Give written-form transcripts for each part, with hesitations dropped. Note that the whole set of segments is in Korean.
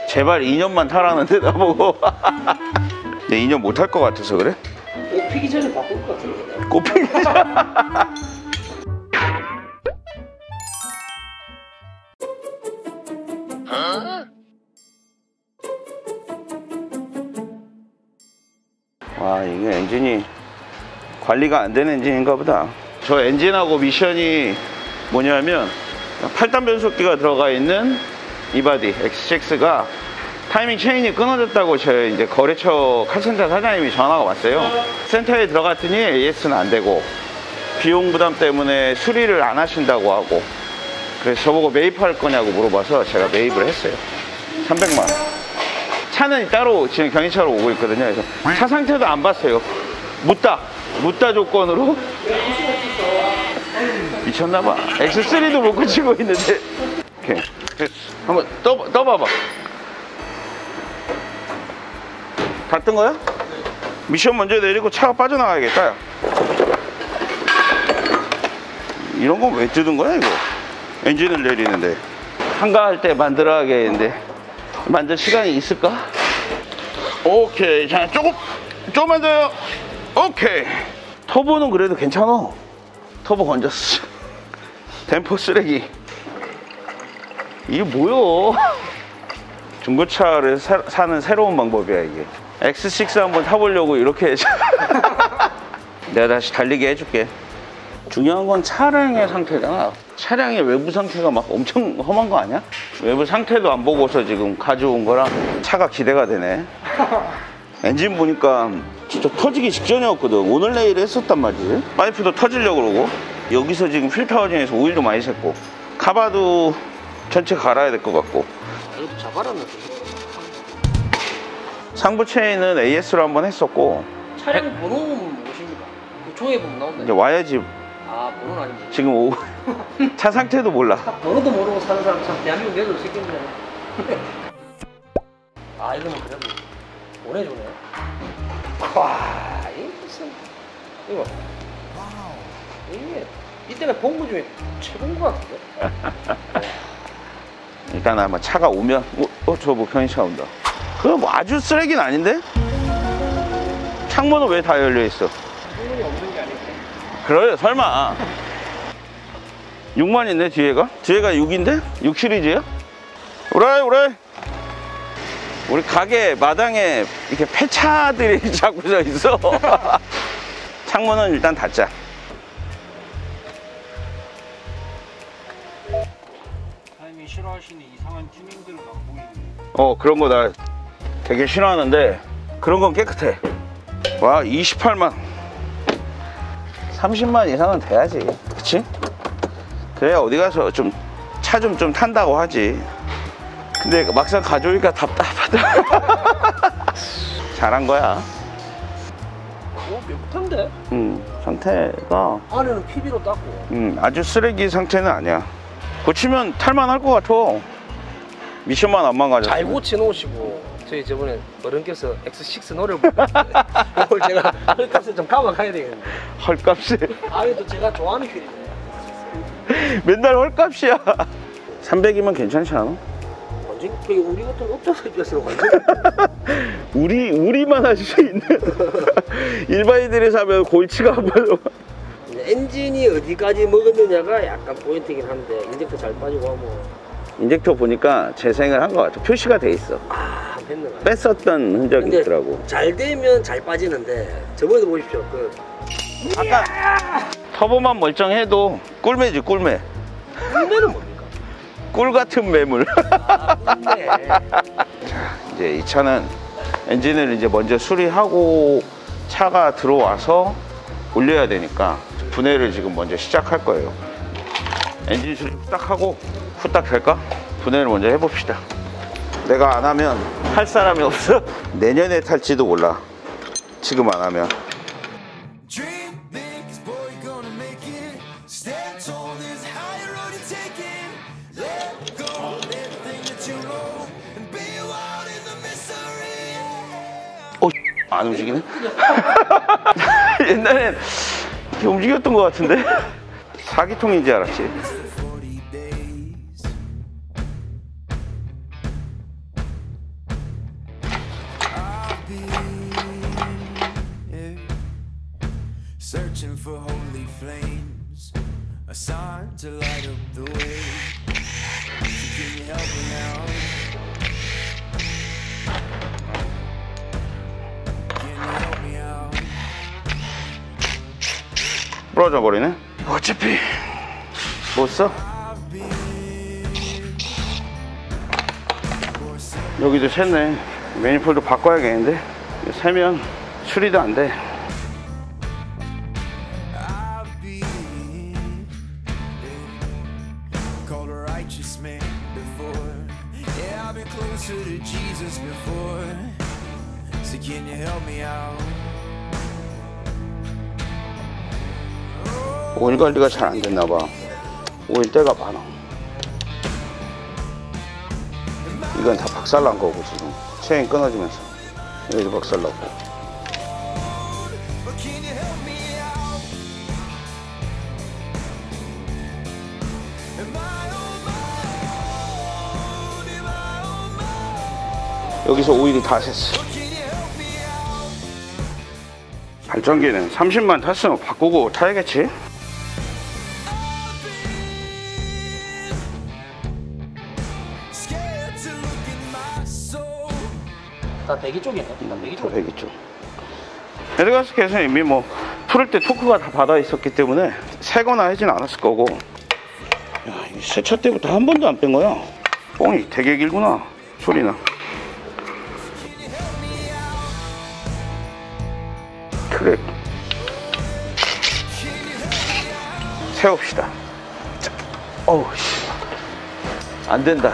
제발 2년만 타라는데 나보고. 내 2년 못 할 것 같아서 그래? 꽃 피기 전에 바꿀 것 같은데. 꽃 피기 전에. 와, 이게 엔진이 관리가 안 되는 엔진인가 보다. 저 엔진하고 미션이 뭐냐면 8단 변속기가 들어가 있는 이바디 X6가 타이밍 체인이 끊어졌다고 저희 이제 거래처 카센터 사장님이 전화가 왔어요. 센터에 들어갔더니 AS는 안 되고 비용 부담 때문에 수리를 안 하신다고 하고, 그래서 저보고 매입할 거냐고 물어봐서 제가 매입을 했어요. 300만 원. 차는 따로 지금 경유차로 오고 있거든요. 그래서 차 상태도 안 봤어요. 묻다 조건으로. 미쳤나봐. X3도 못 고치고 있는데. 오케이. 됐어. 한번 떠봐봐. 다 뜬 거야? 미션 먼저 내리고 차가 빠져나가야겠다. 이런 건 왜 뜯은 거야, 이거? 엔진을 내리는데. 한가할 때 만들어야겠는데. 만들 시간이 있을까? 오케이. 자, 조금만 더요. 오케이. 터보는 그래도 괜찮아. 터보 건졌어. 댐퍼 쓰레기. 이게 뭐야? 중고차를 사는 새로운 방법이야, 이게. X6 한번 타보려고 이렇게 내가 다시 달리게 해줄게. 중요한 건 차량의 상태잖아. 차량의 외부 상태가 막 엄청 험한 거 아니야? 외부 상태도 안 보고서 지금 가져온 거랑 차가 기대가 되네. 엔진 보니까 진짜 터지기 직전이었거든. 오늘 내일 했었단 말이지. 파이프도 터지려고 그러고, 여기서 지금 필터 화진에서 오일도 많이 샜고, 카바도 전체 갈아야 될 것 같고. 이것도 잡아놨는데. 상부 체인은 AS로 한번 했었고. 차량 번호는 무엇입니까? 그 종이에 보면 나온다. 이제 와야지. 아, 번호는 아니지. 지금 차 상태도 몰라. 번호도 모르고 사는 사람 참 대한민국 내도 새끼인데. 아, 이거는 그래도 보내주네. 와, 이게 무슨 이거. 이게 이때가 본 거 중에 최고인 것 같은데. 일단 아마 차가 오면 저 뭐 편의차 온다. 그거 뭐 아주 쓰레기는 아닌데? 창문은 왜 다 열려 있어? 창문이 없는 게 아닐까? 그래, 설마. 6만 있네, 뒤에가 6인데? 6 시리즈야? 오라이. 우리 가게 마당에 이렇게 폐차들이 자꾸 서 있어. 창문은 일단 닫자. 사장님이 싫어하시는 이상한 튜닝들은 안 보이는데. 그런 거 나 되게 싫어하는데 그런 건 깨끗해. 와, 28만 30만 이상은 돼야지, 그치? 그래야 어디 가서 좀 차 좀 탄다고 하지. 근데 막상 가져오니까 답답하다. 잘한 거야. 깨끗한데? 상태가 안에는 PB로 닦고. 아주 쓰레기 상태는 아니야. 고치면 탈만할 것 같아. 미션만 안 망가졌어. 잘 고쳐놓으시고, 저희 저번에 어른께서 X6 노래를 부르는데 오늘 제가 헐값을 좀 감아가야 되겠는데. 헐값이. 아유도 제가 좋아하는 휠이네. 맨날 헐값이야. 300이면 괜찮지 않아? 완전 우리 같은 업자들 입장에서 완전 우리만 할 수 있는. 일반인들이 사면 골치가 아파요. 엔진이 어디까지 먹었느냐가 약간 포인트긴 한데, 인젝터 잘 빠지고 하면. 인젝터 보니까 재생을 한 것 같아. 표시가 돼 있어. 아, 했는 거. 뺐었던 흔적이 근데 있더라고. 잘 되면 잘 빠지는데, 저번에도 보십시오. 아까 터보만 멀쩡해도 꿀매지, 꿀매. 꿀매는 뭡니까? 꿀 같은 매물. 아, 꿀매. 자, 이제 이 차는 엔진을 이제 먼저 수리하고 차가 들어와서 올려야 되니까 분해를 지금 먼저 시작할 거예요. 엔진 수리 후딱 하고 후딱 될까? 분해를 먼저 해봅시다. 내가 안 하면 할 사람이 없어. 내년에 탈지도 몰라, 지금 안 하면. 안 움직이네? 옛날엔 이렇게 움직였던 것 같은데? 사기통인지 알았지. Searching for holy flames, a sign to light up the way. So can you help me out? Can you help me out? 부러져 버리네. 어차피 못 써. 여기도 샜네. 매니폴드 바꿔야겠는데 새면 수리도 안 돼. Called a righteous man before. Yeah, I've been closer to Jesus before. So can you help me out? 오일 관리가 잘 안 됐나 봐. 오일 때가 많아. 이건 다 박살난 거고 지금 체인 끊어지면서 여기도 박살났고. But can you help me out? Am I on my own? Am I on my own? 여기서 오일이 다 샜어. Can you help me out? 발전기는 30만 탔으면 바꾸고 타야겠지. Scared to look in my soul. 다 배기 쪽이네. 다 배기 쪽. 배기죠. 헤드가스켓은 이미 뭐 풀을 때 토크가 다 받아 있었기 때문에 새거나 하진 않았을 거고. 야, 이 세차 때부터 한 번도 안 뺀 거야. 뽕이 되게 길구나. 소리나. 그래. 세웁시다. 자, 어우 씨. 안 된다.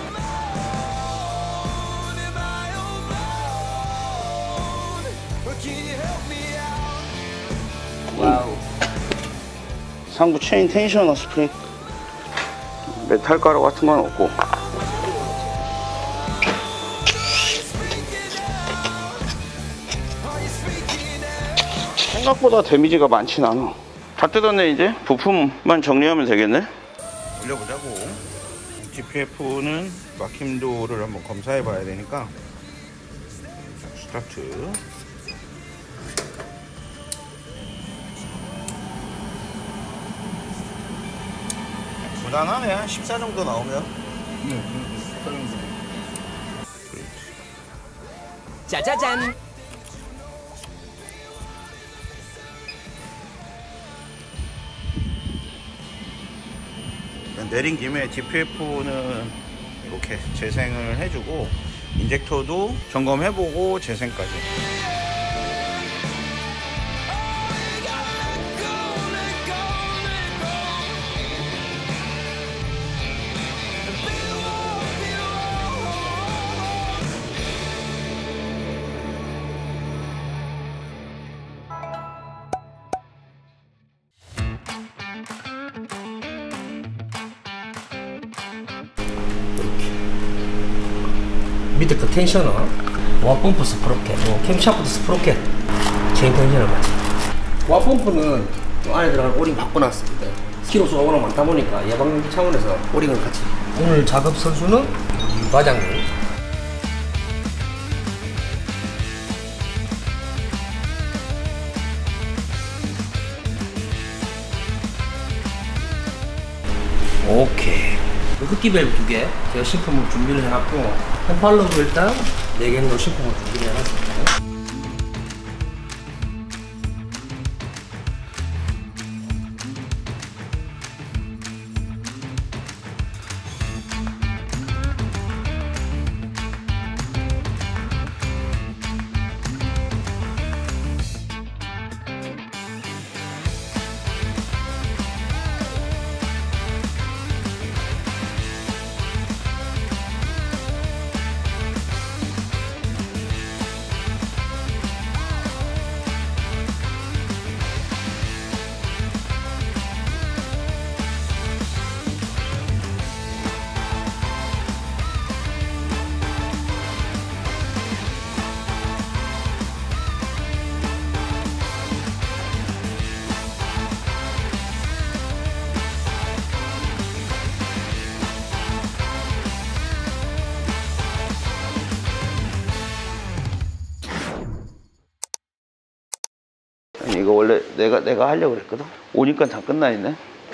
와우. 상부 체인 텐셔너 스프링. 메탈 가루 같은 건 없고. 생각보다 데미지가 많진 않아. 다 뜯었네. 이제 부품만 정리하면 되겠네. 올려보자고. GPF는 막힘도를 한번 검사해 봐야 되니까. 스타트. 무난하네. 한 14 정도 나오면. 짜자잔. 내린 김에 GPF는 이렇게 재생을 해주고 인젝터도 점검해보고 재생까지. 밑에 그 텐셔너, 와펌프 스프로켓, 캠샤프트 스프로켓, 체인 텐셔너 같이. 와펌프는 안에 들어간 오링 바꿔놨습니다. 키로수가 워낙 많다 보니까 예방용기 차원에서 오링을 같이. 오늘 작업 선수는 유 과장님. 오케이. 흡기 밸브 2개 제가 신품을 준비를 해놨고 펜팔로도 일단 4개로 신품을 준비를 해놨습니다. 이거 원래 내가 하려고 그랬거든. 오니까 다 끝나 있네.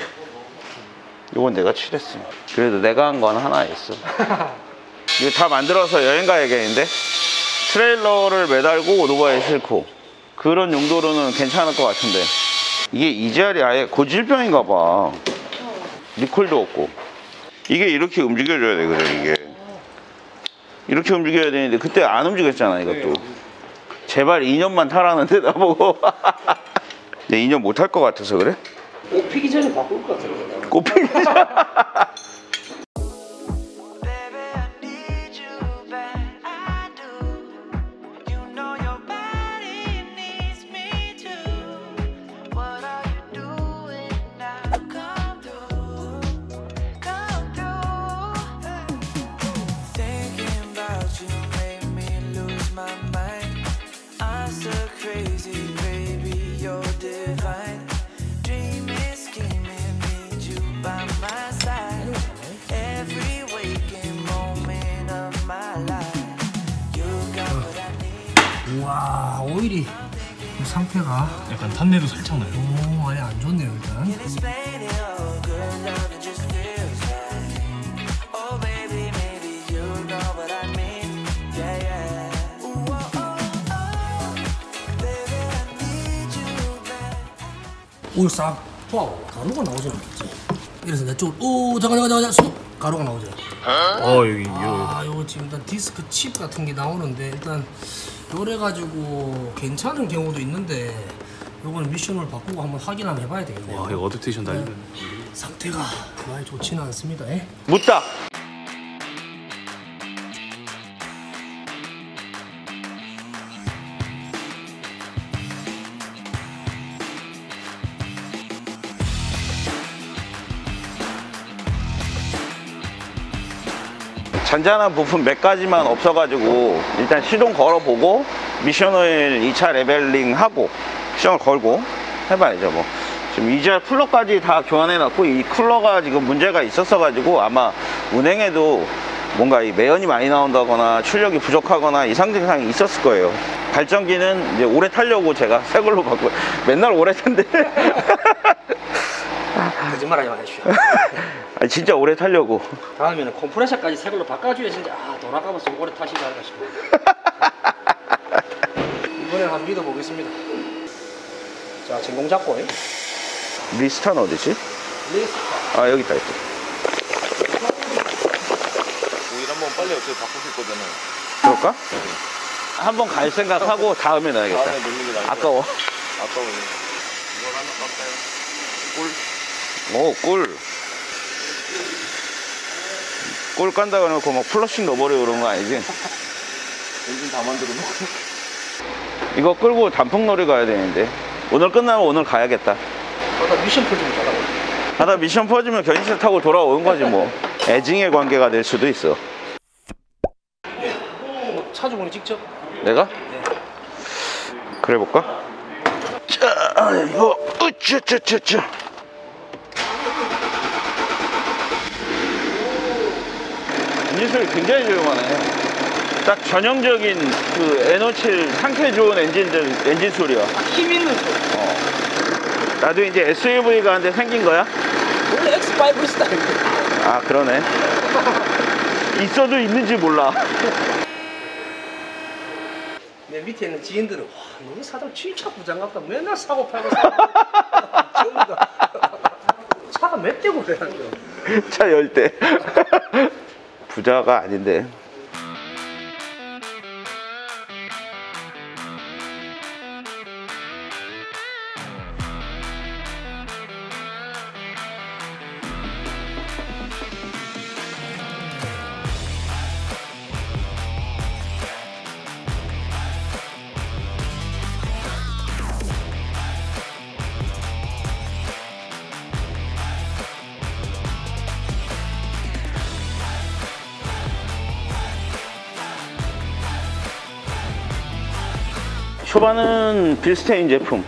이건 내가 칠했어. 그래도 내가 한 건 하나 있어. 이거 다 만들어서 여행 가야겠는데? 트레일러를 매달고 오토바이에 싣고 그런 용도로는 괜찮을 것 같은데, 이게 EGR이 아예 고질병인가 봐. 리콜도 없고. 이게 이렇게 움직여줘야 되거든. 이게 이렇게 움직여야 되는데 그때 안 움직였잖아. 이것도 제발 2년만 타라는데 나보고. 근데 2년 못 탈 것 같아서 그래? 옷 피기 전에 바꿀 것 같은데. 꽃피기 Baby, I need you back. I do. You know your body needs me too. What are you doing now? Come through. Come through. Thinking about you made me lose my mind. I'm so crazy, baby, you're divine. Dreaming, scheming, need you by my side. Every waking moment of my life. You got what I need. 우와, 오일이 상태가 약간 탄내도 살짝 나요. 오, 아니 안 좋네요 일단. Can't explain it all. Good love, it just feels right. Oh, baby, maybe you know what I mean. Yeah, yeah. Ooh, oh, oh, oh. Baby, I need you back. 오일 싹 포하고 가루가 나오지 않겠지. 이래서 내 쪽으로 오 잠깐 스톱. 가루가 나오죠. 여기 아 요거 지금 일단 디스크 칩 같은 게 나오는데 일단 요래 가지고 괜찮은 경우도 있는데 요거는 미션을 바꾸고 한번 확인 한번 해봐야 되겠네요. 와, 이거 어댑테이션 달리면 상태가 많이 좋지는 않습니다. 예? 묻다. 잔잔한 부품 몇 가지만 없어가지고 일단 시동 걸어보고 미션을 2차 레벨링 하고 시동을 걸고 해봐야죠. 뭐 지금 EGR 쿨러까지 다 교환해놨고, 이 쿨러가 지금 문제가 있었어가지고 아마 운행에도 뭔가 이 매연이 많이 나온다거나 출력이 부족하거나 이상 증상이 있었을 거예요. 발전기는 이제 오래 타려고 제가 새 걸로 바꾸고, 맨날 오래 탄대. 거짓말하지 마십시오. 아니, 진짜 오래 타려고. 다음에는 컴프레셔까지 새 걸로 바꿔줘야 진짜 돌아가면서 오래 타시지 않을까 싶어요. 이번엔 한번 믿어보겠습니다. 자, 진공 잡고. 리스타는 어디지? 아, 여기 있다. 오일 한번 빨리 어떻게 바꾸실 거잖아요. 그럴까? 한번 갈 생각하고 다음에 넣어야겠다. 다음에 넣는 게 나을 것 아까워. 아까워요. 이걸 하나 깎아요. 오, 꿀. 꿀 깐다고 해놓고 막 플러싱 넣어버려 그런 거 아니지? 엔진 다 만들어 놓고. 이거 끌고 단풍놀이 가야 되는데 오늘 끝나면 오늘 가야겠다. 나 미션 풀좀 잘하고. 하다 미션 퍼지면 견인차 타고 돌아오는 거지 뭐. 애증의 관계가 될 수도 있어. 차주분이 직접? 내가? 그래 볼까? 자, 이거 으쌰. 엔진 소리 굉장히 조용하네. 딱 전형적인 그 N57 상태 좋은 엔진 소리야. 힘 있는 소리. 나도 이제 SUV가 한 대 생긴 거야? 원래 X5 스타일인데. 아, 그러네. 있어도 있는지 몰라. 내 밑에 있는 지인들은 와, 너희 사장 진짜 부장 같다. 맨날 사고 팔고 전부 다 차가 몇 대고 그래. 차 10대. 부자가 아닌데. 초반은 빌스테인 제품.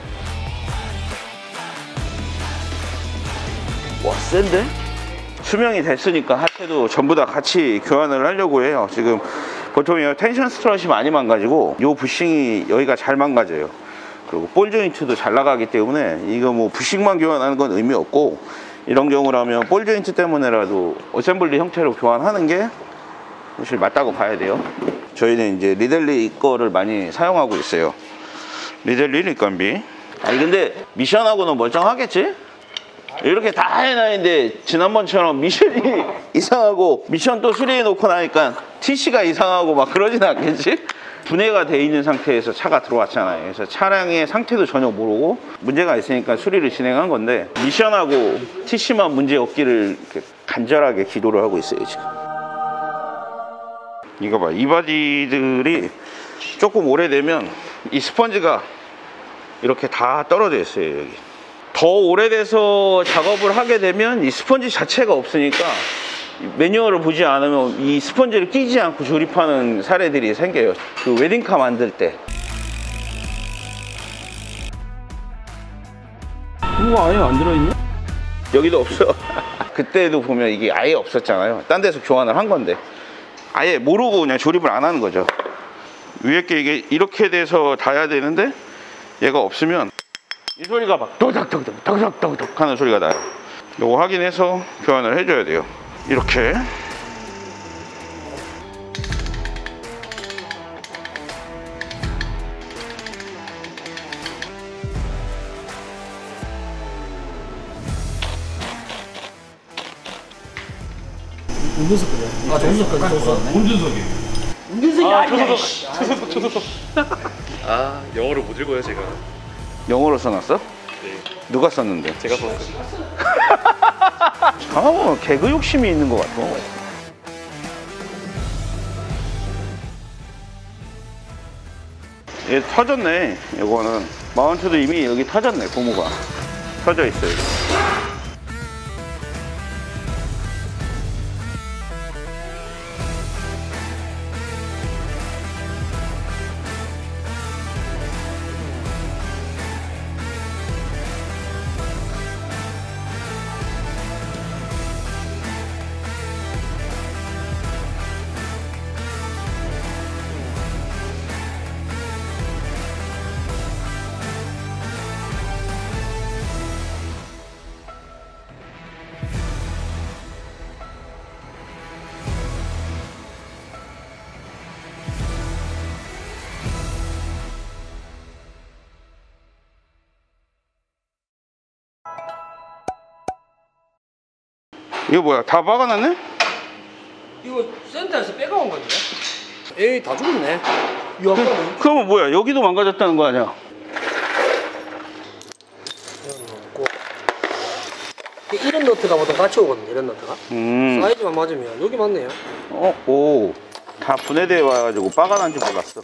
와, 센데? 수명이 됐으니까 하체도 전부 다 같이 교환을 하려고 해요. 지금 보통 이 텐션 스트럿이 많이 망가지고 요 부싱이 여기가 잘 망가져요. 그리고 볼 조인트도 잘 나가기 때문에 이거 뭐 부식만 교환하는 건 의미 없고, 이런 경우라면 볼 조인트 때문에라도 어셈블리 형태로 교환하는 게 사실 맞다고 봐야 돼요. 저희는 이제 리델리 거를 많이 사용하고 있어요. 리델리 립감비. 아니 근데 미션하고는 멀쩡하겠지? 이렇게 다 해놔있는데 지난번처럼 미션이 이상하고 미션 또 수리해 놓고 나니까 TC가 이상하고 막 그러진 않겠지? 분해가 돼 있는 상태에서 차가 들어왔잖아요. 그래서 차량의 상태도 전혀 모르고 문제가 있으니까 수리를 진행한 건데, 미션하고 TC만 문제 없기를 이렇게 간절하게 기도를 하고 있어요 지금. 이거 봐, 이 바디들이 조금 오래되면 이 스펀지가 이렇게 다 떨어져 있어요. 여기 더 오래돼서 작업을 하게 되면 이 스펀지 자체가 없으니까 매뉴얼을 보지 않으면 이 스펀지를 끼지 않고 조립하는 사례들이 생겨요. 그 웨딩카 만들 때. 이거 아예 안 들어있네? 여기도 없어. 그때도 보면 이게 아예 없었잖아요. 딴 데서 교환을 한 건데 아예 모르고 그냥 조립을 안 하는 거죠. 위에 게 이게 이렇게 돼서 닿아야 되는데 얘가 없으면 이 소리가 막 도닥도닥 하는 소리가 나요. 요거 확인해서 교환을 해줘야 돼요. 이렇게. 운전석 거냐? 아, 정수석 거냐? 정수석. 운전석이. 운전석이 아니야. 초소속. 아, 영어를 못 읽어요 제가. 영어로 써놨어? 네. 누가 썼는데? 제가 썼어요. 아, 개그 욕심이 있는 것 같아. 얘 터졌네. 이거는 마운트도 이미 여기 터졌네. 고무가 터져 있어요. 이거 뭐야? 다 박아놨네? 이거 센터에서 빼가온 건데? 에이, 다 죽었네. 이거 그러면 뭐야? 여기도 망가졌다는 거 아니야? 이런 너트가 보통 같이 오거든요. 이런 너트가. 사이즈만 맞으면 여기 맞네요. 오, 다 분해되어 와가지고 빠가난지 몰랐어.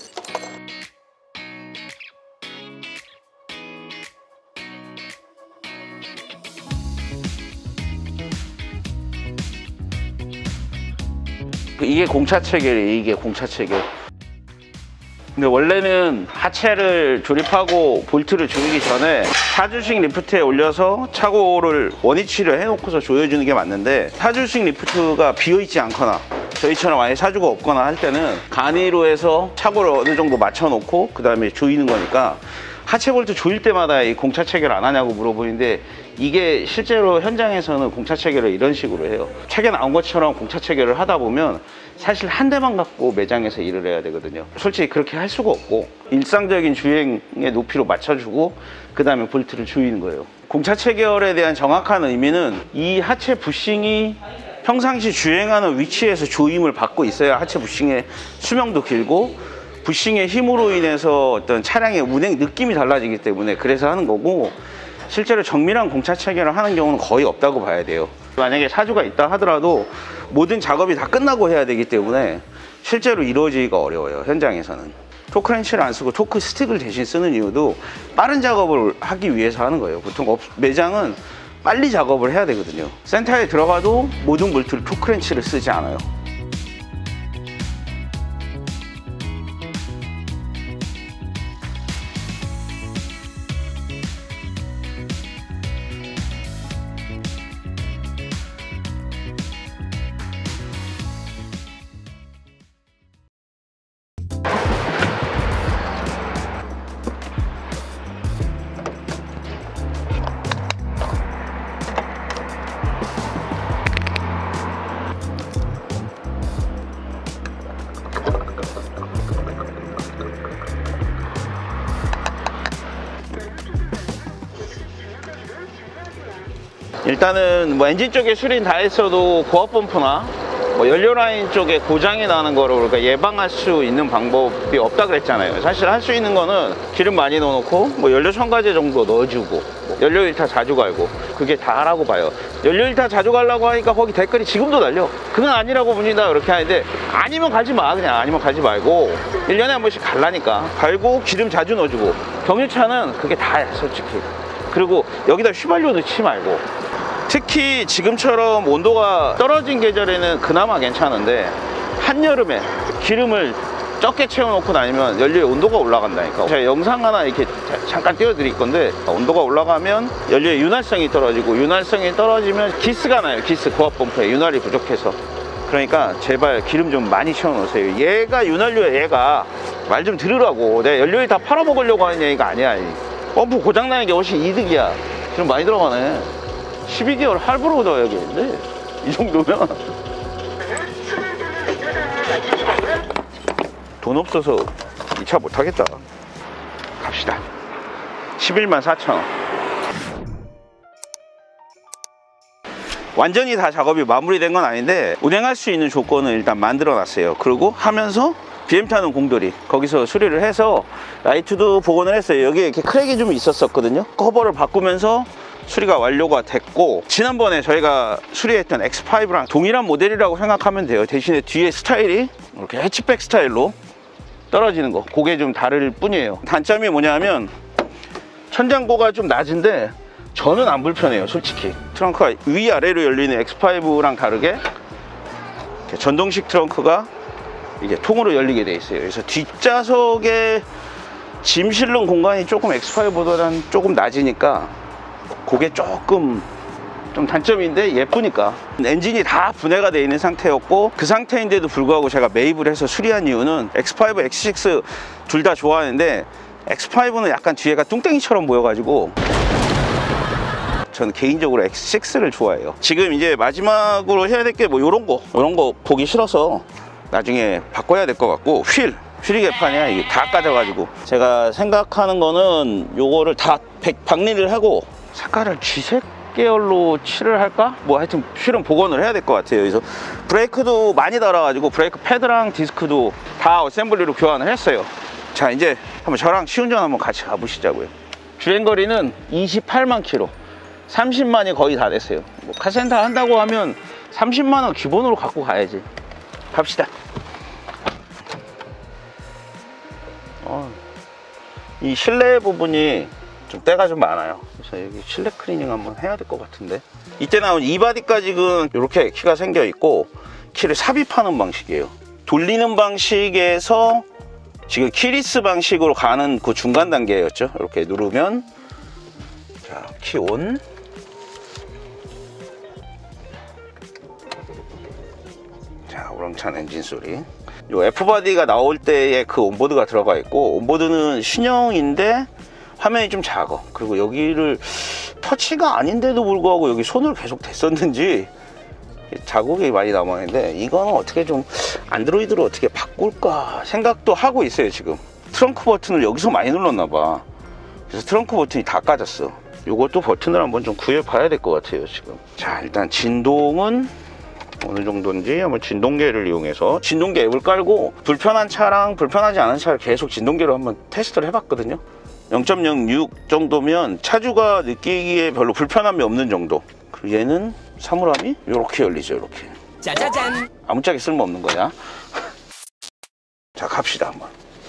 이게 공차 체결이에요. 이게 공차 체결. 근데 원래는 하체를 조립하고 볼트를 조이기 전에 사주식 리프트에 올려서 차고를 원위치를 해놓고서 조여주는 게 맞는데, 사주식 리프트가 비어있지 않거나 저희처럼 아예 사주가 없거나 할 때는 간이로 해서 차고를 어느 정도 맞춰놓고 그 다음에 조이는 거니까, 하체 볼트 조일 때마다 이 공차 체결 안 하냐고 물어보는데, 이게 실제로 현장에서는 공차 체결을 이런 식으로 해요. 책에 나온 것처럼 공차 체결을 하다 보면 사실 한 대만 갖고 매장에서 일을 해야 되거든요. 솔직히 그렇게 할 수가 없고 일상적인 주행의 높이로 맞춰주고 그 다음에 볼트를 조이는 거예요. 공차 체결에 대한 정확한 의미는 이 하체 부싱이 평상시 주행하는 위치에서 조임을 받고 있어야 하체 부싱의 수명도 길고, 부싱의 힘으로 인해서 어떤 차량의 운행 느낌이 달라지기 때문에 그래서 하는 거고, 실제로 정밀한 공차 체결을 하는 경우는 거의 없다고 봐야 돼요. 만약에 사주가 있다 하더라도 모든 작업이 다 끝나고 해야 되기 때문에 실제로 이루어지기가 어려워요. 현장에서는 토크 렌치를 안 쓰고 토크 스틱을 대신 쓰는 이유도 빠른 작업을 하기 위해서 하는 거예요. 보통 매장은 빨리 작업을 해야 되거든요. 센터에 들어가도 모든 볼트를 토크 렌치를 쓰지 않아요. 일단은 뭐 엔진 쪽에 수리는 다 했어도 고압 펌프나 뭐 연료 라인 쪽에 고장이 나는 거를 우리가 예방할 수 있는 방법이 없다 그랬잖아요. 사실 할 수 있는 거는 기름 많이 넣어놓고 뭐 연료 첨가제 정도 넣어주고 뭐 연료 일타 자주 갈고 그게 다라고 봐요. 연료 일타 자주 갈라고 하니까 거기 댓글이 지금도 달려. 그건 아니라고 봅니다 그렇게 하는데, 아니면 가지 마. 그냥 아니면 가지 말고 1년에 한 번씩 갈라니까 갈고 기름 자주 넣어주고. 경유차는 그게 다야 솔직히. 그리고 여기다 휘발유 넣지 말고, 특히 지금처럼 온도가 떨어진 계절에는 그나마 괜찮은데 한여름에 기름을 적게 채워놓고 다니면 연료의 온도가 올라간다니까. 제가 영상 하나 이렇게 잠깐 띄워드릴 건데, 온도가 올라가면 연료의 윤활성이 떨어지고, 윤활성이 떨어지면 기스가 나요. 기스, 고압 펌프에 윤활이 부족해서. 그러니까 제발 기름 좀 많이 채워놓으세요. 얘가 윤활유야. 얘가 말 좀 들으라고. 내가 연료를 다 팔아먹으려고 하는 얘기가 아니야. 펌프 고장나는 게 훨씬 이득이야. 기름 많이 들어가네. 12개월 할부로 넣어야겠는데 이 정도면. 돈 없어서 이 차 못하겠다. 갑시다. 11만 4천 원. 완전히 다 작업이 마무리된 건 아닌데 운행할 수 있는 조건을 일단 만들어 놨어요. 그리고 하면서 BM 타는 공돌이 거기서 수리를 해서 라이트도 복원을 했어요. 여기에 이렇게 크랙이 좀 있었거든요. 커버를 바꾸면서 수리가 완료가 됐고, 지난번에 저희가 수리했던 X5랑 동일한 모델이라고 생각하면 돼요. 대신에 뒤에 스타일이 이렇게 해치백 스타일로 떨어지는 거, 그게 좀 다를 뿐이에요. 단점이 뭐냐면 천장고가 좀 낮은데 저는 안 불편해요 솔직히. 트렁크가 위아래로 열리는 X5랑 다르게 전동식 트렁크가 이게 통으로 열리게 돼 있어요. 그래서 뒷좌석에 짐 실는 공간이 조금 X5보다는 조금 낮으니까 그게 조금 좀 단점인데 예쁘니까. 엔진이 다 분해가 되어 있는 상태였고, 그 상태인데도 불구하고 제가 매입을 해서 수리한 이유는 X5, X6 둘 다 좋아하는데 X5는 약간 뒤에가 뚱땡이처럼 보여가지고 저는 개인적으로 X6를 좋아해요. 지금 이제 마지막으로 해야 될 게 뭐 이런 거 보기 싫어서 나중에 바꿔야 될 것 같고, 휠이 개판이야. 이게 다 까져가지고. 제가 생각하는 거는 요거를 다 박리를 하고 색깔을 쥐색 계열로 칠을 할까? 뭐 하여튼 휠은 복원을 해야 될 것 같아요. 그래서 브레이크도 많이 달아가지고 브레이크 패드랑 디스크도 다 어셈블리로 교환을 했어요. 자, 이제 한번 저랑 시운전 한번 같이 가보시자고요. 주행거리는 28만 킬로, 30만이 거의 다 됐어요. 뭐 카센터 한다고 하면 30만 원 기본으로 갖고 가야지. 갑시다. 이 실내 부분이 좀 때가 좀 많아요. 그래서 여기 실내 클리닝 한번 해야 될 것 같은데, 이때 나온 이바디까지는 이렇게 키가 생겨 있고 키를 삽입하는 방식이에요. 돌리는 방식에서 지금 키리스 방식으로 가는 그 중간 단계였죠. 이렇게 누르면, 자, 키 온. 자, 우렁찬 엔진 소리. 요 F바디가 나올 때에 그 온보드가 들어가 있고, 온보드는 신형인데 화면이 좀 작아. 그리고 여기를 터치가 아닌데도 불구하고 여기 손으로 계속 댔었는지 자국이 많이 남아있는데, 이거는 어떻게 좀 안드로이드로 어떻게 바꿀까 생각도 하고 있어요. 지금 트렁크 버튼을 여기서 많이 눌렀나 봐. 그래서 트렁크 버튼이 다 까졌어. 요것도 버튼을 한번 좀 구해 봐야 될 것 같아요 지금. 자, 일단 진동은 어느 정도인지 한번 진동계를 이용해서 진동계 앱을 깔고, 불편한 차랑 불편하지 않은 차를 계속 진동계로 한번 테스트를 해봤거든요. 0.06 정도면 차주가 느끼기에 별로 불편함이 없는 정도. 그리고 얘는 사물함이 이렇게 열리죠. 이렇게 짜자잔. 아무짝에 쓸모없는 거야. 자, 갑시다 한번.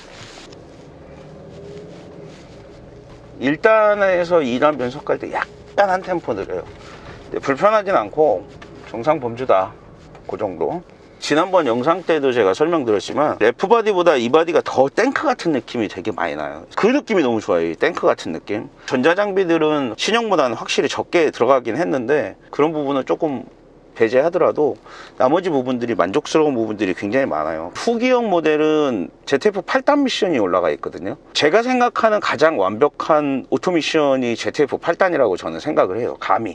1단에서 2단 변속 갈 때 약간 한 템포 느려요. 근데 불편하진 않고 정상 범주다, 그 정도. 지난번 영상 때도 제가 설명드렸지만 F바디보다 E바디가 더 탱크 같은 느낌이 되게 많이 나요. 그 느낌이 너무 좋아요. 이 탱크 같은 느낌. 전자장비들은 신형보다는 확실히 적게 들어가긴 했는데 그런 부분은 조금 배제하더라도 나머지 부분들이 만족스러운 부분들이 굉장히 많아요. 후기형 모델은 ZF 8단 미션이 올라가 있거든요. 제가 생각하는 가장 완벽한 오토 미션이 ZF 8단이라고 저는 생각을 해요. 감히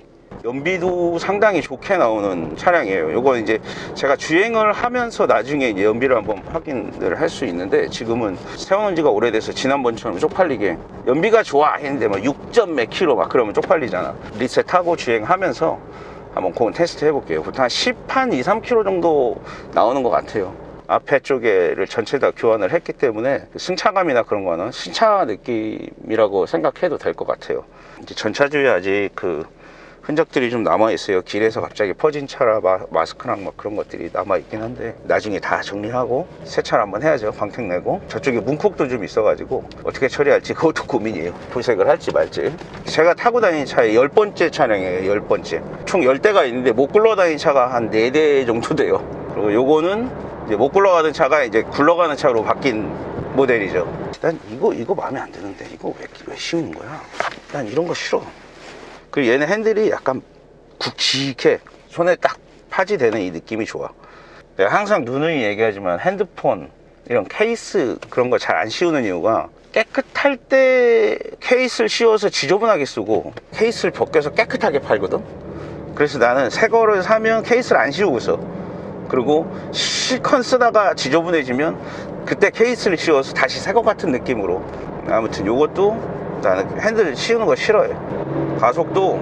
연비도 상당히 좋게 나오는 차량이에요. 요거 이제 제가 주행을 하면서 나중에 이제 연비를 한번 확인을 할 수 있는데, 지금은 세워놓은 지가 오래돼서 지난번처럼 쪽팔리게 연비가 좋아 했는데 막 6점 몇 킬로 막 그러면 쪽팔리잖아. 리셋하고 주행하면서 한번 그건 테스트 해볼게요. 보통 한 10, 한 2, 3km 정도 나오는 것 같아요. 앞에 쪽에를 전체 다 교환을 했기 때문에 승차감이나 그런 거는 신차 느낌이라고 생각해도 될 것 같아요. 이제 전차주에 아직 그 흔적들이 좀 남아있어요. 길에서 갑자기 퍼진 차라 마스크랑 막 그런 것들이 남아있긴 한데, 나중에 다 정리하고 세차를 한번 해야죠. 광택 내고. 저쪽에 문콕도 좀 있어가지고 어떻게 처리할지 그것도 고민이에요. 도색을 할지 말지. 제가 타고 다니는 차의 10번째 차량이에요. 10번째. 총 10대가 있는데 못 굴러다니는 차가 한 4대 정도 돼요. 그리고 요거는 이제 못 굴러가는 차가 이제 굴러가는 차로 바뀐 모델이죠. 난 이거 마음에 안 드는데 이거 왜 씌우는 거야? 난 이런 거 싫어. 그리고 얘네 핸들이 약간 굵직해. 손에 딱 파지되는 이 느낌이 좋아. 내가 항상 누누이 얘기하지만 핸드폰 이런 케이스 그런 거 잘 안 씌우는 이유가, 깨끗할 때 케이스를 씌워서 지저분하게 쓰고 케이스를 벗겨서 깨끗하게 팔거든. 그래서 나는 새 거를 사면 케이스를 안 씌우고 써. 그리고 실컷 쓰다가 지저분해지면 그때 케이스를 씌워서 다시 새 거 같은 느낌으로. 아무튼 요것도 나는 핸들 씌우는 거 싫어해. 가속도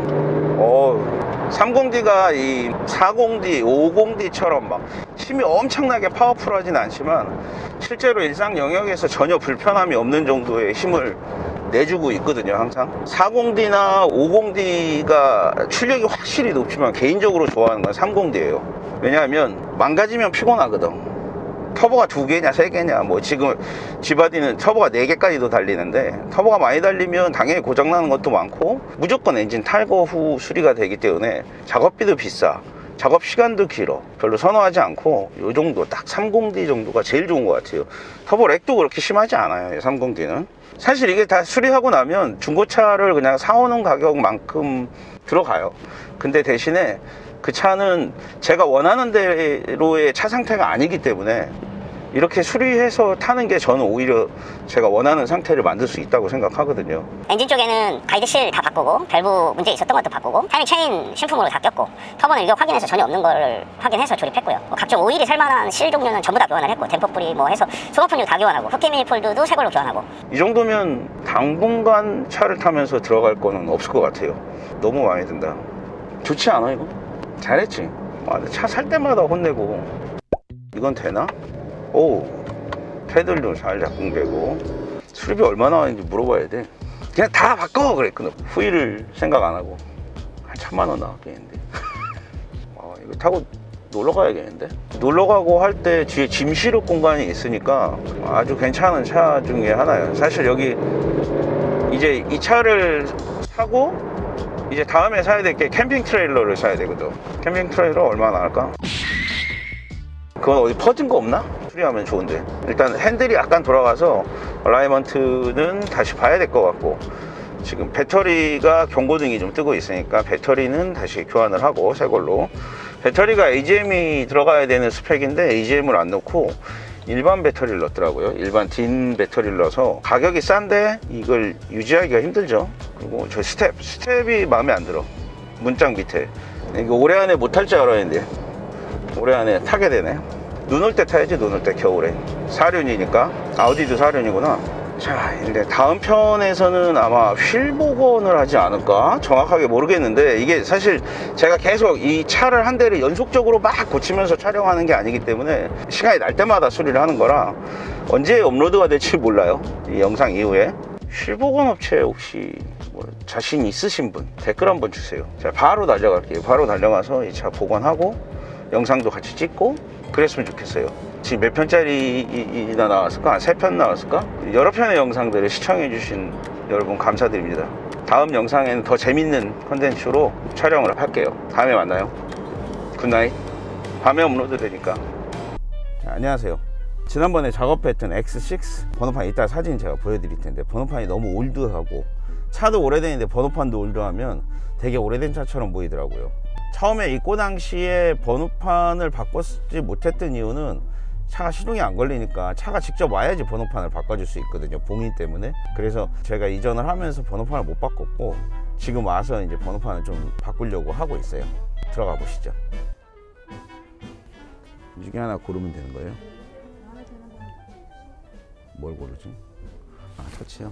30D가 이 40D, 50D처럼 막 힘이 엄청나게 파워풀하진 않지만 실제로 일상 영역에서 전혀 불편함이 없는 정도의 힘을 내주고 있거든요. 항상 40D나 50D가 출력이 확실히 높지만 개인적으로 좋아하는 건 30D예요. 왜냐하면 망가지면 피곤하거든. 터보가 2개냐 3개냐, 뭐 지금 G바디는 터보가 4개까지도 달리는데, 터보가 많이 달리면 당연히 고장나는 것도 많고 무조건 엔진 탈거 후 수리가 되기 때문에 작업비도 비싸, 작업 시간도 길어. 별로 선호하지 않고 요 정도 딱 30D 정도가 제일 좋은 것 같아요. 터보 렉도 그렇게 심하지 않아요. 30D는 사실 이게 다 수리하고 나면 중고차를 그냥 사오는 가격만큼 들어가요. 근데 대신에 그 차는 제가 원하는 대로의 차 상태가 아니기 때문에 이렇게 수리해서 타는 게 저는 오히려 제가 원하는 상태를 만들 수 있다고 생각하거든요. 엔진 쪽에는 가이드실 다 바꾸고, 밸브 문제 있었던 것도 바꾸고, 타이밍 체인 신품으로 다 꼈고, 터보는 이거 확인해서 전혀 없는 걸 확인해서 조립했고요. 각종 오일이 살만한 실 종류는 전부 다 교환을 했고, 댐퍼뿌리 뭐 해서 소모품류 다 교환하고, 흡기 미니폴드도 새 걸로 교환하고. 이 정도면 당분간 차를 타면서 들어갈 거는 없을 것 같아요. 너무 마음에 든다. 좋지 않아 이거? 잘했지. 차 살 때마다 혼내고. 이건 되나? 오, 패들도 잘 작동되고. 수리비 얼마나 하는지 물어봐야 돼. 그냥 다 바꿔 그랬거든. 후일을 생각 안 하고 한 1000만 원 나왔겠는데. 이거 타고 놀러 가야겠는데. 놀러 가고 할 때 뒤에 짐 실을 공간이 있으니까 아주 괜찮은 차 중에 하나예요. 사실 여기 이제 이 차를 사고 이제 다음에 사야 될 게 캠핑 트레일러를 사야 되거든. 캠핑 트레일러 얼마나 할까? 그건 어디 퍼진 거 없나? 수리하면 좋은데. 일단 핸들이 약간 돌아가서 얼라이먼트는 다시 봐야 될 것 같고, 지금 배터리가 경고등이 좀 뜨고 있으니까 배터리는 다시 교환을 하고 새 걸로. 배터리가 AGM이 들어가야 되는 스펙인데 AGM을 안 넣고 일반 배터리를 넣었더라고요. 일반 딘 배터리를 넣어서 가격이 싼데 이걸 유지하기가 힘들죠. 그리고 저 스텝이 마음에 안 들어. 문짝 밑에 이거 올해 안에 못 탈 줄 알았는데 올해 안에 타게 되네. 눈 올 때 타야지. 눈 올 때 겨울에. 4륜이니까. 아우디도 4륜이구나. 자, 근데 다음 편에서는 아마 휠 복원을 하지 않을까? 정확하게 모르겠는데, 이게 사실 제가 계속 이 차를 한 대를 연속적으로 막 고치면서 촬영하는 게 아니기 때문에 시간이 날 때마다 수리를 하는 거라 언제 업로드가 될지 몰라요. 이 영상 이후에. 휠 복원 업체 혹시 뭐 자신 있으신 분 댓글 한번 주세요. 제가 바로 달려갈게요. 바로 달려가서 이 차 복원하고 영상도 같이 찍고 그랬으면 좋겠어요. 지금 몇 편짜리나 나왔을까? 한 3편 나왔을까? 여러 편의 영상들을 시청해주신 여러분 감사드립니다. 다음 영상에는 더 재밌는 컨텐츠로 촬영을 할게요. 다음에 만나요. 굿나잇. 밤에 업로드 되니까. 자, 안녕하세요. 지난번에 작업했던 X6 번호판 이따 사진 제가 보여드릴 텐데, 번호판이 너무 올드하고 차도 오래됐는데 번호판도 올드하면 되게 오래된 차처럼 보이더라고요. 처음에 입고 당시에 번호판을 바꿨지 못했던 이유는 차가 시동이 안 걸리니까 차가 직접 와야지 번호판을 바꿔줄 수 있거든요, 봉인 때문에. 그래서 제가 이전을 하면서 번호판을 못 바꿨고 지금 와서 이제 번호판을 좀 바꾸려고 하고 있어요. 들어가 보시죠. 이 중에 하나 고르면 되는 거예요? 뭘 고르지? 아, 터치요.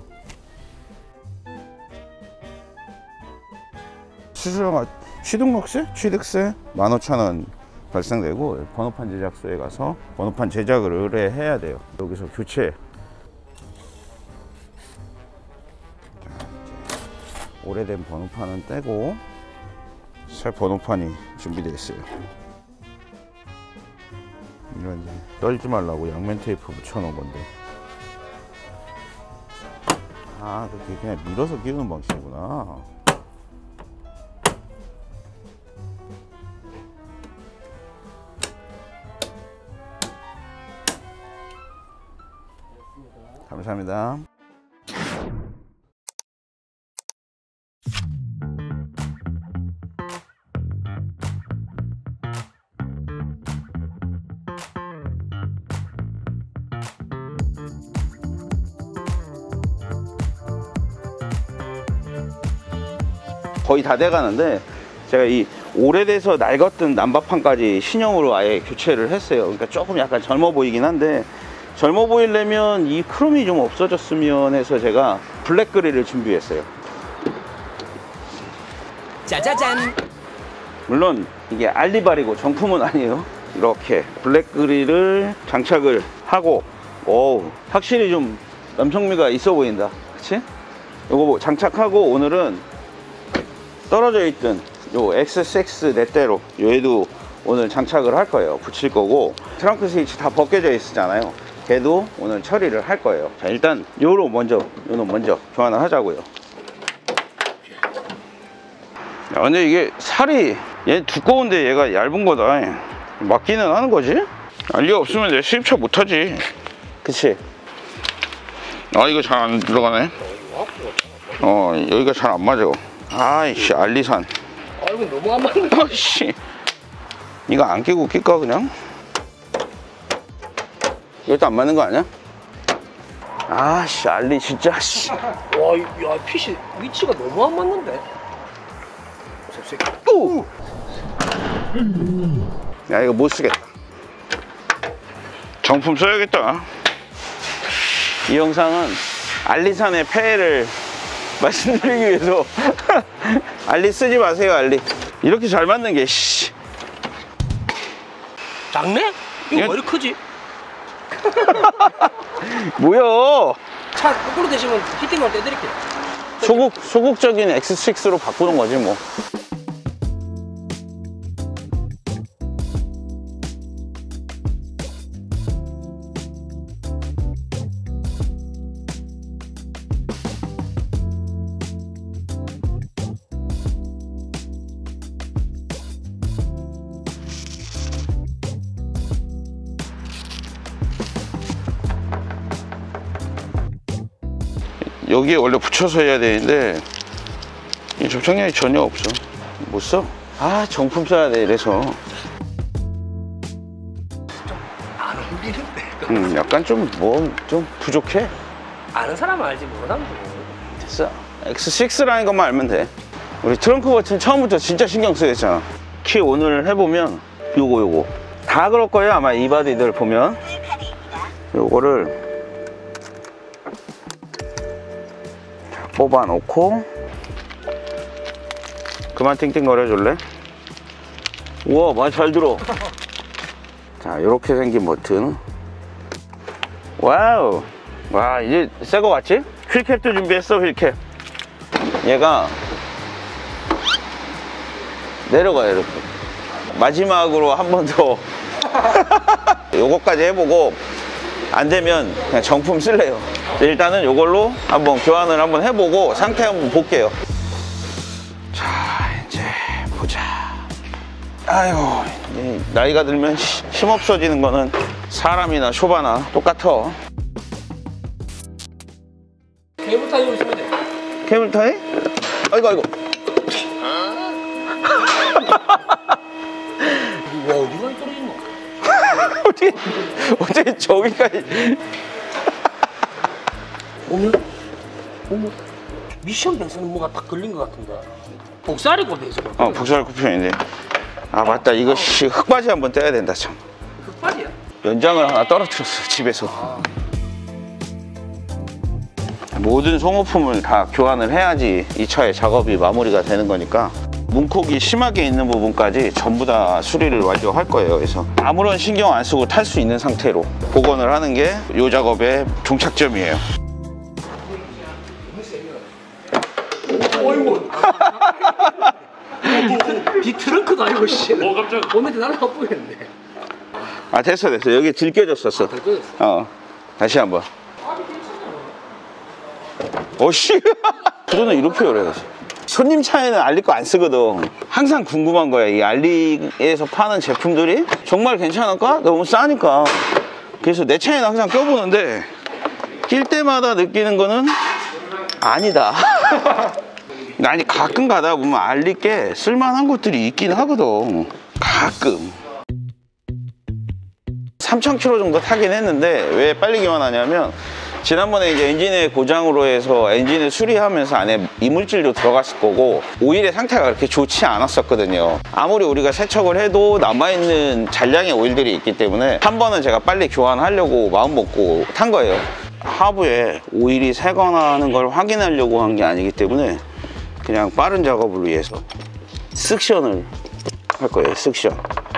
수수료가 취등록세? 취득세 15,000원 발생되고, 번호판 제작소에 가서 번호판 제작을 의뢰해야 돼요. 여기서 교체. 자, 이제 오래된 번호판은 떼고 새 번호판이 준비되어 있어요. 이런, 이제 떨지 말라고 양면 테이프 붙여놓은 건데, 아, 그렇게 그냥 밀어서 끼우는 방식이구나. 감사합니다. 거의 다 돼가는데 제가 이 오래돼서 낡았던 난방판까지 신형으로 아예 교체를 했어요. 그러니까 조금 약간 젊어 보이긴 한데, 젊어 보이려면 이 크롬이 좀 없어졌으면 해서 제가 블랙 그릴을 준비했어요. 짜자잔. 물론 이게 알리발이고 정품은 아니에요. 이렇게 블랙 그릴을 장착을 하고, 오, 확실히 좀 남성미가 있어 보인다, 그치? 요거 뭐 장착하고 오늘은 떨어져 있던 요 X6 넷대로 얘도 오늘 장착을 할 거예요. 붙일 거고, 트렁크 스위치 다 벗겨져 있잖아요. 걔도 오늘 처리를 할 거예요. 자, 일단 요놈 먼저 교환을 하자고요. 야, 근데 이게 살이 얘 두꺼운데 얘가 얇은 거다. 맞기는 하는 거지? 알리가 없으면 내 수입차 못하지, 그치? 아, 이거 잘 안 들어가네. 여기가 잘 안 맞아. 아이씨, 알리산. 아, 이거 너무 안 맞는 거. 아이씨, 이거 안 끼고 낄까 그냥? 이것도 안 맞는 거 아니야? 아씨, 알리 진짜. 씨. 와, 야, 핏이 위치가 너무 안 맞는데. 오! 야, 이거 못 쓰겠다. 정품 써야겠다. 이 영상은 알리산의 폐해를 말씀드리기 위해서. 알리 쓰지 마세요, 알리. 이렇게 잘 맞는 게, 씨. 작네? 이거 왜 이렇게 크지? 뭐야? 차 거꾸로 대시면 히팅만 떼드릴게요. 소극적인 X6로 바꾸는 거지 뭐. 여기에 원래 붙여서 해야 되는데 이 접착력이 전혀 없어. 못 써? 아, 정품 써야 돼 이래서. 안 어울리는데. 약간 좀 부족해. 아는 사람은 알지, 모르는 사람은 됐어. X6라는 것만 알면 돼. 우리 트렁크 버튼 처음부터 진짜 신경 쓰였잖아. 키 오늘 해보면 요거 다 그럴 거예요 아마. 이 바디들 보면 요거를 뽑아 놓고, 그만 띵띵거려 줄래? 우와, 많이 잘 들어. 자, 이렇게 생긴 버튼. 와우. 와, 이제 새 거 같지? 휠캡도 준비했어. 휠캡. 얘가 내려가요, 이렇게. 마지막으로 한 번 더 요거까지 해보고 안 되면 그냥 정품 쓸래요. 일단은 요걸로 한번 교환을 한번 해보고 상태 한번 볼게요. 자, 이제 보자. 아유, 나이가 들면 힘없어지는 거는 사람이나 쇼바나 똑같아. 케이블 타이어 있으면 돼. 케이블 타이? 아이고. 와, 어디가 떨어진 거? 어떻게 저기까지. 어머? 미션 배선은 뭐가 딱 걸린 것 같은데. 복사리고 배선. 복사할 쿠션인데. 아 맞다, 이거 씨 흙바지 한번 떼야 된다 참. 흑발이야. 연장을 하나 떨어뜨렸어 집에서. 모든 소모품을 다 교환을 해야지 이 차의 작업이 마무리가 되는 거니까 문콕이 심하게 있는 부분까지 전부 다 수리를 완료할 거예요. 그래서 아무런 신경 안 쓰고 탈 수 있는 상태로 복원을 하는 게 이 작업의 종착점이에요. 어이구. 비트렁크도 아니고 씨. 깜짝이야. 보내도 날라가 보이는데. 아 됐어 여기 들깨졌었어. 다시 한번. 어씨. 그거는 이렇게 열어야지. 손님 차에는 알리코 안 쓰거든. 항상 궁금한 거야. 이 알리에서 파는 제품들이 정말 괜찮을까? 너무 싸니까. 그래서 내 차에는 항상 껴보는데 낄 때마다 느끼는 거는 아니다. 아니 가끔 가다 보면 알리께 쓸만한 것들이 있긴 하거든. 가끔. 3,000km 정도 타긴 했는데 왜 빨리 교환하냐면 지난번에 이제 엔진의 고장으로 해서 엔진을 수리하면서 안에 이물질도 들어갔을 거고 오일의 상태가 그렇게 좋지 않았었거든요. 아무리 우리가 세척을 해도 남아있는 잔량의 오일들이 있기 때문에 한 번은 제가 빨리 교환하려고 마음먹고 탄 거예요. 하부에 오일이 새거나 하는 걸 확인하려고 한 게 아니기 때문에 그냥 빠른 작업을 위해서 섹션을 할 거예요. 섹션.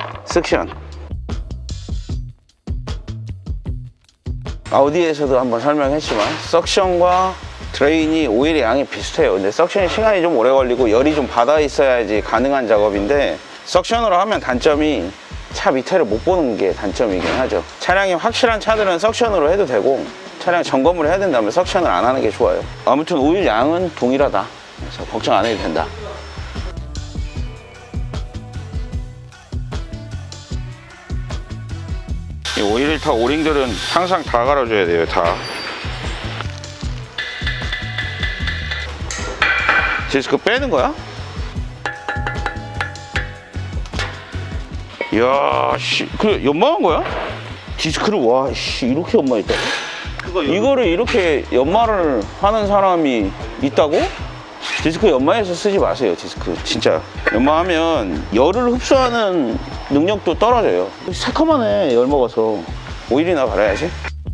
아우디에서도 한번 설명했지만 석션과 드레인이 오일의 양이 비슷해요. 근데 석션이 시간이 좀 오래 걸리고 열이 좀 받아 있어야지 가능한 작업인데 석션으로 하면 단점이 차 밑에를 못 보는 게 단점이긴 하죠. 차량이 확실한 차들은 석션으로 해도 되고 차량 점검을 해야 된다면 석션을 안 하는 게 좋아요. 아무튼 오일 양은 동일하다. 그래서 걱정 안 해도 된다. 이 오일일타 오링들은 항상 다 갈아줘야 돼요. 다. 디스크 빼는 거야? 이야, 씨, 그 연마한 거야? 디스크를 와, 씨, 이렇게 연마했다고? 이거를 이렇게 연마를 하는 사람이 있다고? 디스크 연마해서 쓰지 마세요. 디스크 진짜 연마하면 열을 흡수하는 능력도 떨어져요. 새카만해. 열 먹어서 오일이나 갈아야지.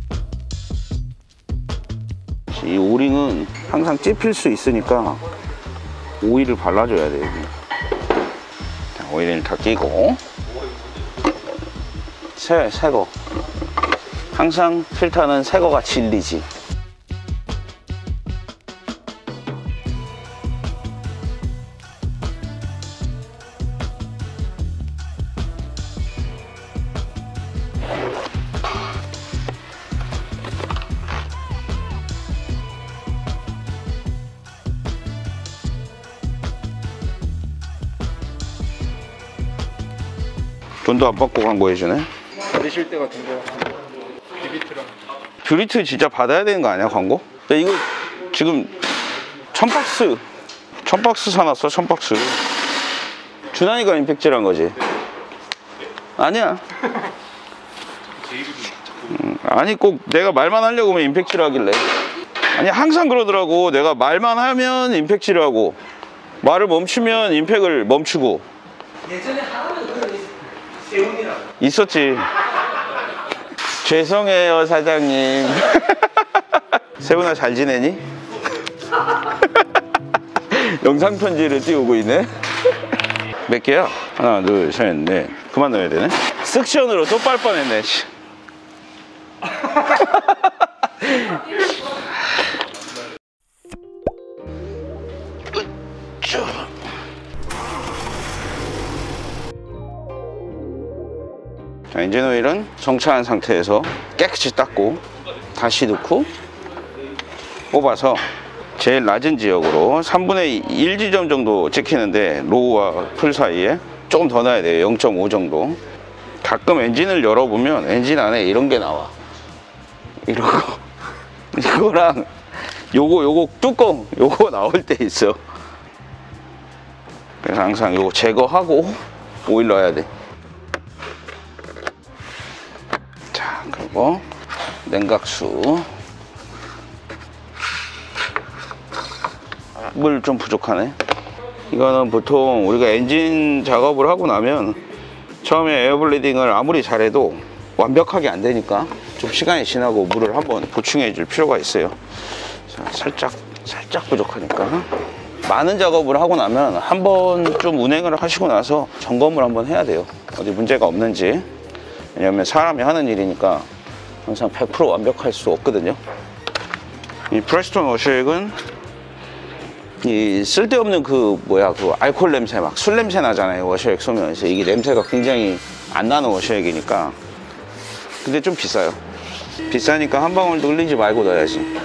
이 오링은 항상 찝힐 수 있으니까 오일을 발라줘야 돼요. 오일을 다 끼고 새거 항상 필터는 새거가 진리지. 돈도 안 받고 광고해주네. 받으실 때 같은 거 비비트랑 뷰리트 진짜 받아야 되는 거 아니야 광고? 근데 이거 지금 1000박스 사놨어. 1000박스. 준하니까 임팩질한 거지. 아니야. 아니 꼭 내가 말만 하려고 하면 임팩질 하길래. 아니 항상 그러더라고. 내가 말만 하면 임팩질을 하고 말을 멈추면 임팩을 멈추고. 예전에 하나는 그런 세훈이라고. 있었지. 죄송해요 사장님. 세훈아 잘 지내니? 영상 편지를 띄우고 있네. 몇 개야? 하나 둘 셋 넷. 그만 넣어야 되네. 섹션으로 또 빨 뻔했네. 자, 엔진 오일은 정차한 상태에서 깨끗이 닦고 다시 넣고 뽑아서 제일 낮은 지역으로 3분의 1 지점 정도 찍히는데 로우와 풀 사이에 조금 더 넣어야 돼요. 0.5 정도. 가끔 엔진을 열어보면 엔진 안에 이런 게 나와. 이런 거. 이거랑 요거 뚜껑 요거 나올 때 있어. 그래서 항상 요거 제거하고 오일 넣어야 돼. 거, 냉각수. 물 좀 부족하네. 이거는 보통 우리가 엔진 작업을 하고 나면 처음에 에어블리딩을 아무리 잘해도 완벽하게 안 되니까 좀 시간이 지나고 물을 한번 보충해 줄 필요가 있어요. 자, 살짝 부족하니까. 많은 작업을 하고 나면 한번 좀 운행을 하시고 나서 점검을 한번 해야 돼요. 어디 문제가 없는지. 왜냐면 사람이 하는 일이니까 항상 100% 완벽할 수 없거든요. 이 프레스톤 워셔액은 이 쓸데없는 그 알코올 냄새, 막 술 냄새 나잖아요. 워셔액 쏘면. 그래서 이게 냄새가 굉장히 안 나는 워셔액이니까. 근데 좀 비싸요. 비싸니까 한 방울도 흘리지 말고 넣어야지.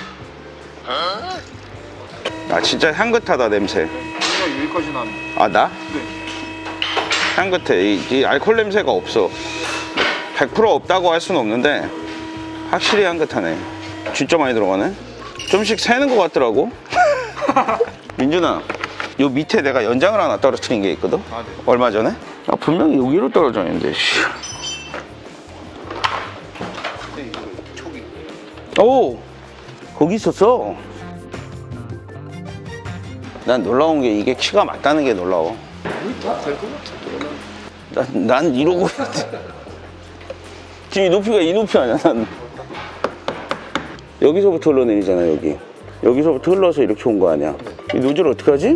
아, 진짜 향긋하다, 냄새. 그냥 여기까지 납니다. 아, 나? 네. 향긋해. 이 알코올 냄새가 없어. 100% 없다고 할 수는 없는데 확실히 향긋하네. 진짜 많이 들어가네. 좀씩 새는 것 같더라고. 민준아, 요 밑에 내가 연장을 하나 떨어뜨린 게 있거든? 아, 네. 얼마 전에? 아, 분명히 여기로 떨어져 있는데. 오! 거기 있었어. 난 놀라운 게 이게 키가 맞다는 게 놀라워. 난 이러고 지금 이 높이가 이 높이 아니야. 난 여기서부터 흘러내리잖아. 여기서부터 흘러서 이렇게 온 거 아니야. 이 노즐 어떡하지?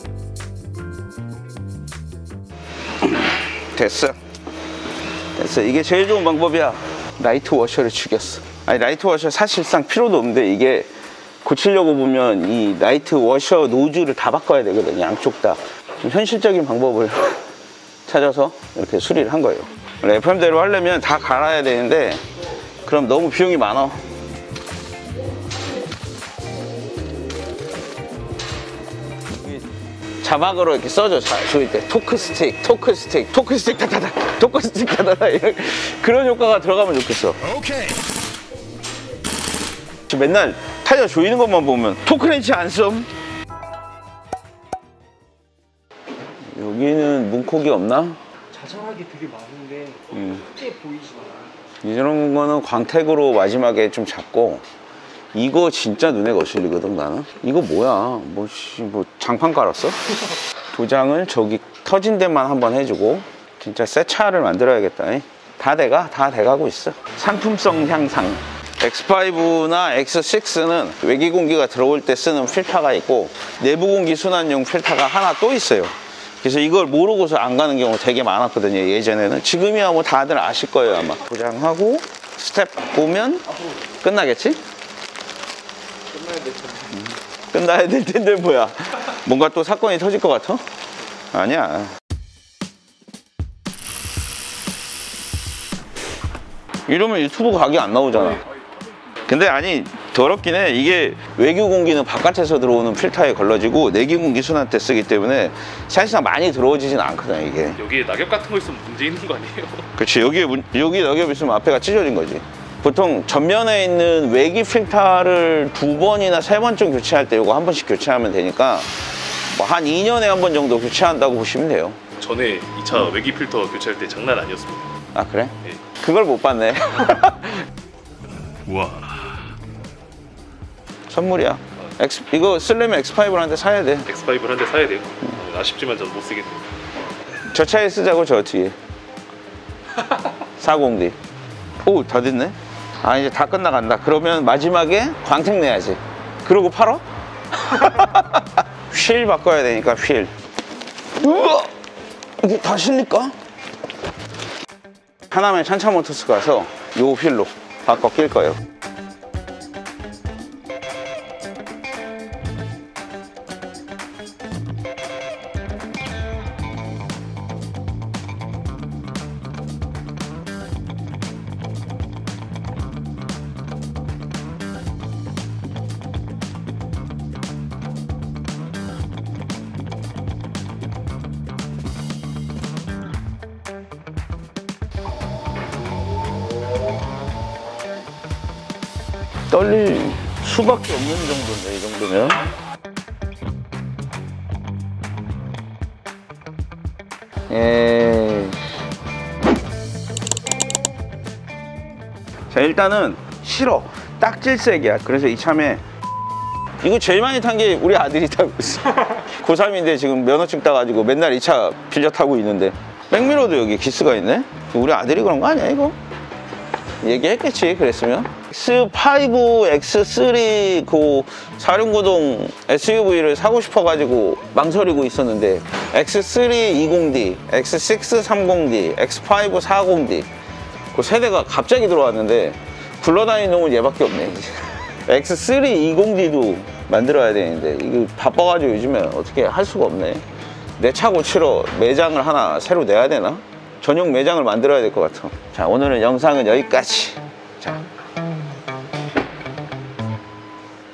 됐어. 이게 제일 좋은 방법이야. 라이트 워셔를 죽였어. 아니, 라이트 워셔 사실상 필요도 없는데 이게 고치려고 보면 이 라이트 워셔 노즐을 다 바꿔야 되거든. 양쪽 다. 좀 현실적인 방법을 찾아서 이렇게 수리를 한 거예요. FM대로 하려면 다 갈아야 되는데 그럼 너무 비용이 많아. 자막으로 이렇게 써줘. 조일 때 토크 스틱 다다다 그런 효과가 들어가면 좋겠어. 맨날 타이어 조이는 것만 보면 토크렌치 안 쏨. 여기는 문콕이 없나? 자잘하게 되게 많은데 크게 보이지 않아요. 이런 거는 광택으로 마지막에 좀 잡고. 이거 진짜 눈에 거슬리거든. 나는 이거 뭐야, 뭐 장판 깔았어? 도장을 저기 터진 데만 한번 해주고. 진짜 새 차를 만들어야겠다. 다 돼가고 있어. 상품성 향상. X5나 X6는 외기 공기가 들어올 때 쓰는 필터가 있고 내부 공기 순환용 필터가 하나 또 있어요. 그래서 이걸 모르고서 안 가는 경우 되게 많았거든요, 예전에는. 지금이야 뭐 다들 아실 거예요, 아마. 도장하고 스텝 보면 끝나겠지? 끝나야 될 텐데 뭐야. 뭔가 또 사건이 터질 것 같아? 아니야. 이러면 유튜브 각이 안 나오잖아. 근데 아니, 더럽긴 해. 이게 외규 공기는 바깥에서 들어오는 필터에 걸러지고 내기 공기 순환 때 쓰기 때문에 사실상 많이 들어오지진 않거든, 이게. 여기에 낙엽 같은 거 있으면 문제 있는 거 아니에요? 그렇지. 여기 낙엽 있으면 앞에가 찢어진 거지. 보통 전면에 있는 외기 필터를 2번이나 3번쯤 교체할 때 이거 한 번씩 교체하면 되니까 뭐 한 2년에 한 번 정도 교체한다고 보시면 돼요. 전에 이 차 외기 필터 교체할 때 장난 아니었습니다. 아, 그래? 네. 그걸 못 봤네. 우와. 선물이야. 이거 쓰려면 X5를 한 대 사야 돼. X5를 한 대 사야 돼요. 아쉽지만 저는 못 쓰겠네요. 저 차에 쓰자고, 저 뒤에. 40D. 오, 다 됐네. 아, 이제 다 끝나간다. 그러면 마지막에 광택 내야지. 그러고 팔어? 휠 바꿔야 되니까, 휠. 우와! 이게 다 실릴까? 하남에 찬차모터스 가서 요 휠로 바꿔 낄 거예요. 떨릴 수밖에 없는 정도인데, 이 정도면. 에이. 자, 일단은 싫어. 딱질색이야. 그래서 이참에 이거 제일 많이 탄 게 우리 아들이 타고 있어. 고3인데 지금 면허증 따가지고 맨날 이 차 빌려 타고 있는데 백미러도 여기 기스가 있네? 우리 아들이 그런 거 아니야 이거? 얘기했겠지 그랬으면. X5, X3 그 사륜구동 SUV를 사고 싶어가지고 망설이고 있었는데 X3 20D, X6 30D, X5 40D 그 세대가 갑자기 들어왔는데 굴러다니는 놈은 얘밖에 없네. X3 20D도 만들어야 되는데 이거 바빠가지고 요즘에 어떻게 할 수가 없네. 내 차 고치러 매장을 하나 새로 내야 되나? 전용 매장을 만들어야 될 것 같아. 자, 오늘은 영상은 여기까지. 자,